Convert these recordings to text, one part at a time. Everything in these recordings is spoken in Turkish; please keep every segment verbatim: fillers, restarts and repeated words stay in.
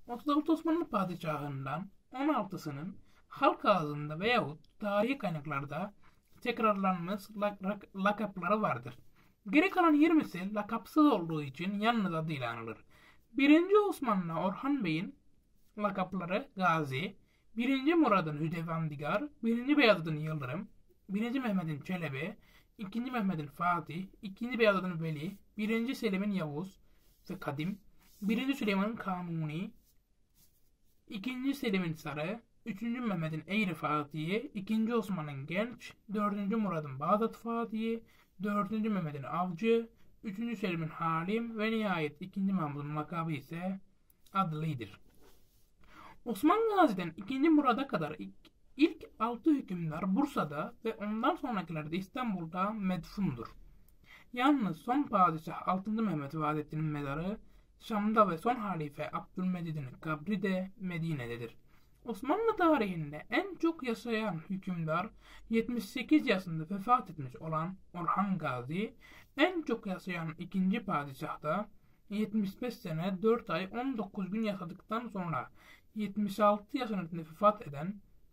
otuz altı Osmanlı padişahından on altısının halk ağzında veyahut tarihi kaynaklarda tekrarlanmış lakapları vardır. Geri kalan yirmisi lakapsız olduğu için yalnız adıyla anılır. birinci Osmanlı Orhan Bey'in lakapları Gazi, birinci Murad'ın Hüdevendigar, birinci Beyazıt'ın Yıldırım, birinci Mehmet'in Çelebi, ikinci Mehmet'in Fatih, ikinci Beyazıt'ın Veli, birinci Selim'in Yavuz ve Kadim, birinci Süleyman'ın Kanuni, ikinci Selim'in Sarı, üçüncü Mehmet'in Eğri Fatih'i, ikinci Osman'ın Genç, dördüncü Murad'ın Bağdat Fatih'i, dördüncü Mehmet'in Avcı, üçüncü Selim'in Halim ve nihayet ikinci Mahmud'un lakabı ise Adli'dir. Osman Gazi'den ikinci Murad'a kadar ilk, ilk altı hükümdar Bursa'da ve ondan sonrakilerde İstanbul'da medfundur. Yalnız son padişah altıncı Mehmet Vahdettin'in mezarı Şam'da ve son halife Abdülmecit'in kabri de Medine'dedir. Osmanlı tarihinde en çok yaşayan hükümdar yetmiş sekiz yaşında vefat etmiş olan Orhan Gazi, en çok yaşayan ikinci padişah da yetmiş beş sene dört ay on dokuz gün yaşadıktan sonra yetmiş altı yaşında vefat eden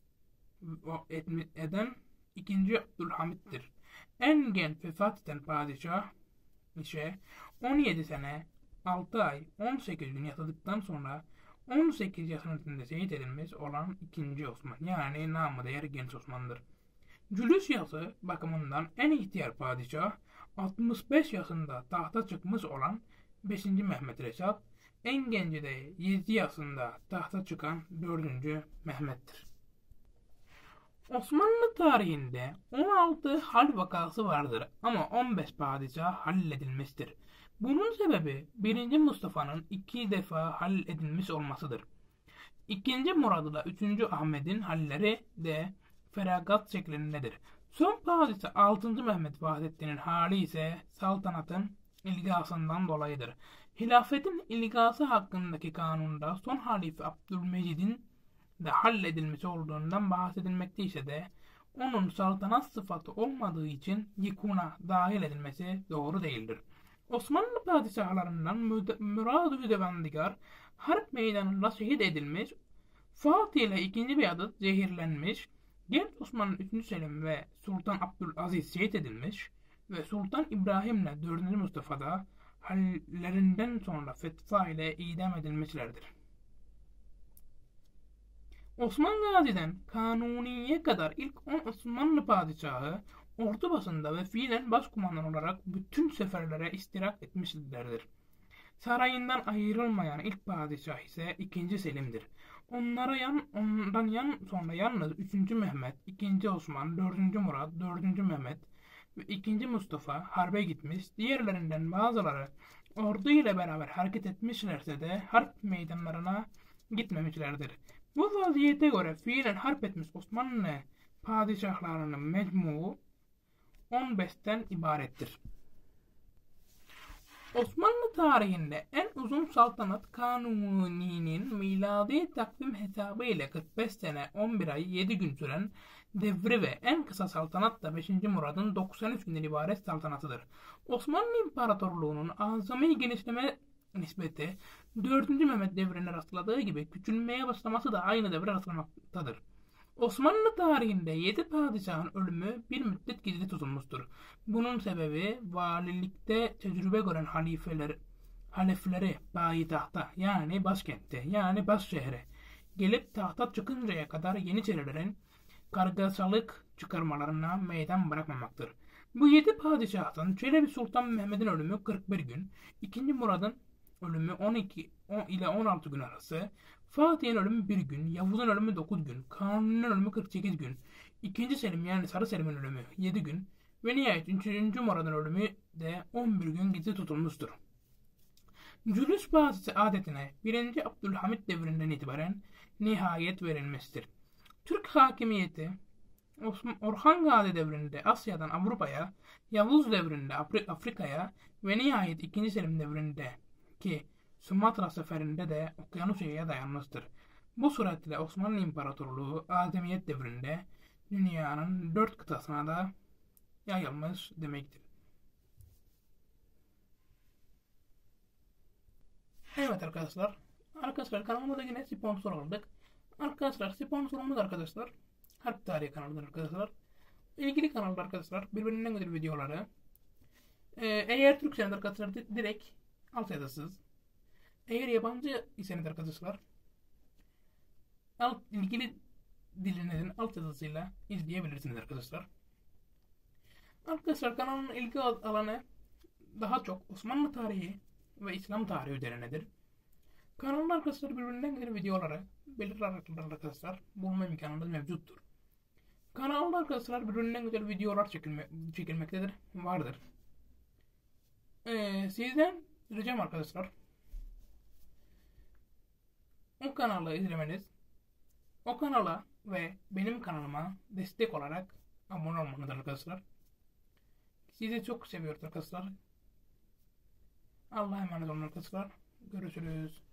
eden ikinci Abdülhamit'tir. En genç vefat eden padişah ise on yedi sene altı ay on sekiz gün yaşadıktan sonra on sekiz yaşında şehit edilmiş olan ikinci Osman, yani namı değer Genç Osman'dır. Cülüs yaşı bakımından en ihtiyar padişah altmış beş yaşında tahta çıkmış olan beşinci Mehmet Reşat, en genci de yedi yaşında tahta çıkan dördüncü Mehmet'tir. Osmanlı tarihinde on altı hal vakası vardır ama on beş padişah halledilmiştir. Bunun sebebi birinci Mustafa'nın iki defa halledilmiş olmasıdır. ikinci Murad ile üçüncü Ahmet'in halleri de feragat şeklindedir. Son padişah altıncı Mehmet Vahdettin'in hali ise saltanatın ilgasından dolayıdır. Hilafetin ilgası hakkındaki kanunda son halife Abdülmecit'in de halledilmiş olduğundan bahsedilmekteyse de onun saltanat sıfatı olmadığı için yıkuna dahil edilmesi doğru değildir. Osmanlı padişahlarından Murad-ı Hüdevendigar harp meydanında şehit edilmiş, Fatih ile ikinci Beyazıt zehirlenmiş, Genç Osmanlı üçüncü Selim ve Sultan Abdülaziz şehit edilmiş ve Sultan İbrahim ile dördüncü Mustafa da hallerinden sonra fetva ile idam edilmişlerdir. Osman Gazi'den Kanuni'ye kadar ilk on Osmanlı padişahı ordu basında ve fiilen başkumandan olarak bütün seferlere iştirak etmişlerdir. Sarayından ayrılmayan ilk padişah ise ikinci Selim'dir. Onlara yan, ondan yan sonra yalnız üçüncü Mehmet, ikinci Osman, dördüncü Murat, dördüncü Mehmet ve ikinci Mustafa harbe gitmiş. Diğerlerinden bazıları ordu ile beraber hareket etmişlerse de harp meydanlarına gitmemişlerdir. Bu vaziyete göre fiilen harp etmiş Osmanlı padişahlarının mecmuu on beşten ibarettir. Osmanlı tarihinde en uzun saltanat Kanuni'nin miladi takvim hesabı ile kırk beş sene on bir ay yedi gün süren devri ve en kısa saltanat da beşinci Murad'ın doksan üç günden ibaret saltanatıdır. Osmanlı İmparatorluğu'nun azami genişleme nispeti dördüncü Mehmet devrine rastladığı gibi küçülmeye başlaması da aynı devre rastlamaktadır. Osmanlı tarihinde yedi padişahın ölümü bir müddet gizli tutulmuştur. Bunun sebebi valilikte tecrübe gören halifeler, halefleri payitahta yani başkentte yani baş şehre gelip tahta çıkıncaya kadar Yeniçerilerin kargaşalık çıkarmalarına meydan bırakmamaktır. Bu yedi padişahtan Çelebi Sultan Mehmet'in ölümü kırk bir gün, ikinci Murad'ın ölümü on iki ile on altı gün arası, Fatih'in ölümü bir gün, Yavuz'un ölümü dokuz gün, Kanuni'nin ölümü kırk sekiz gün, ikinci Selim yani Sarı Selim'in ölümü yedi gün ve nihayet üçüncü Murad'ın ölümü de on bir gün gizli tutulmuştur. Cülüs bazı adetine birinci Abdülhamit devrinden itibaren nihayet verilmiştir. Türk hakimiyeti Orhan Gazi devrinde Asya'dan Avrupa'ya, Yavuz devrinde Afrika'ya ve nihayet ikinci Selim devrinde ki Sumatra seferinde de Okyanusya'ya dayanmıştır. Bu suretle Osmanlı İmparatorluğu Azemiyet devrinde dünyanın dört kıtasına da yayılmış demektir. Evet arkadaşlar, Arkadaşlar kanalımıza yine sponsor aldık. Arkadaşlar sponsorumuz arkadaşlar Harp Tarihi kanalıdır arkadaşlar. İlgili kanalda arkadaşlar birbirinden güzel videoları. Ee, eğer Türkçeniz arkadaşlar direkt altyazısız. Eğer yabancı iseniz arkadaşlar alt, ilgili dilinizin altyazısıyla izleyebilirsiniz arkadaşlar. Arkadaşlar kanalın ilgi alanı daha çok Osmanlı tarihi ve İslam tarihi üzerinedir. Kanalda arkadaşlar birbirinden güzel videoları belirli aralıklarla arkadaşlar bulma imkanınız mevcuttur. Kanalda arkadaşlar birbirinden güzel videolar çekilme, çekilmektedir, vardır. Ee, sizden ricam arkadaşlar o kanalı izlemeniz, o kanala ve benim kanalıma destek olarak abone olmanız arkadaşlar. Sizi çok seviyoruz arkadaşlar. Allah'a emanet olun arkadaşlar. Görüşürüz.